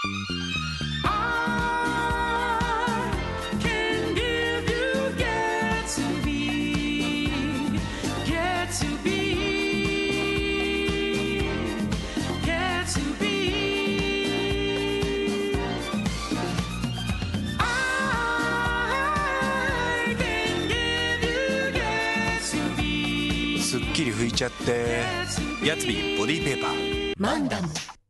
すっきり拭いちゃって。Gatsby Body Paper。 マンダム。